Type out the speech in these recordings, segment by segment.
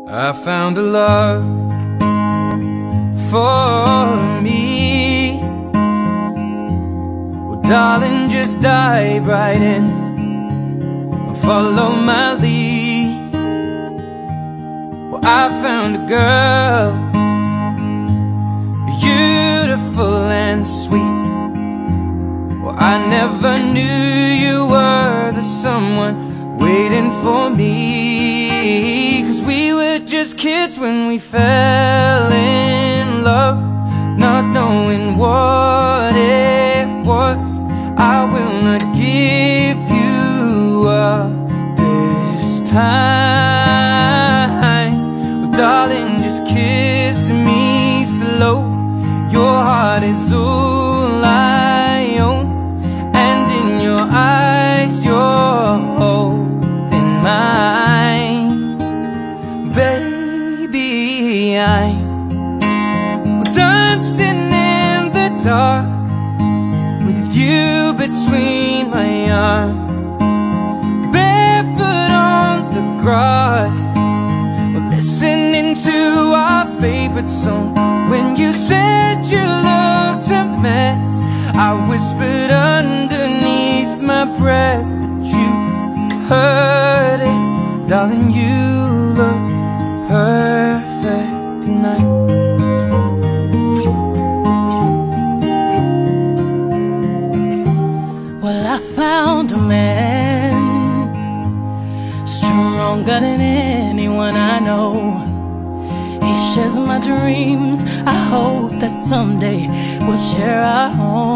I found a love for me. Well, darling, just dive right in and follow my lead. Well, I found a girl, beautiful and sweet. Well, I never knew you were the someone waiting for me. 'Cause we were just kids when we fell in love, not knowing what it was. I will not give you up this time. Well, darling, just kiss me slow. Your heart is all I own, and in your eyes you're holding mine. Baby, I'm dancing in the dark with you between my arms, barefoot on the grass. We're listening to our favorite song. When you said you looked a mess, I whispered underneath my breath, but you heard it. Darling, you look perfect tonight. Well, I found a man stronger than anyone I know. He shares my dreams. I hope that someday we'll share our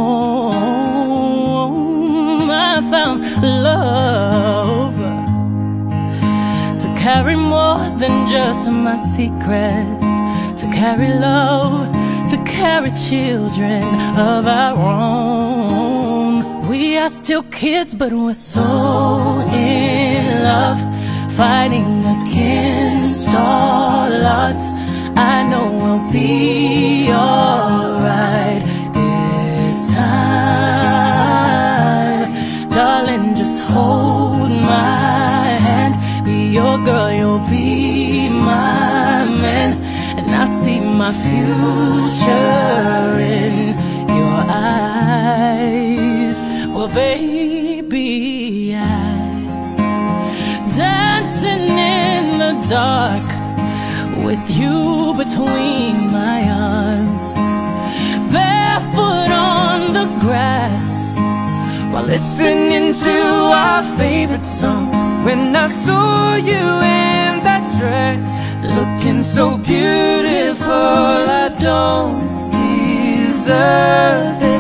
home. I found love to carry more than just my secrets, to carry love, to carry children of our own. We are still kids, but we're so in love, fighting against all odds. I know we'll be alright this time. Darling, just hold my hand. Be your girl, you'll be my man. And I see my future in your eyes. Well, baby, I'm dancing in the dark with you between my arms, barefoot on the grass, while listening to our favorite song. When I saw you in that dress, looking so beautiful, I don't deserve it.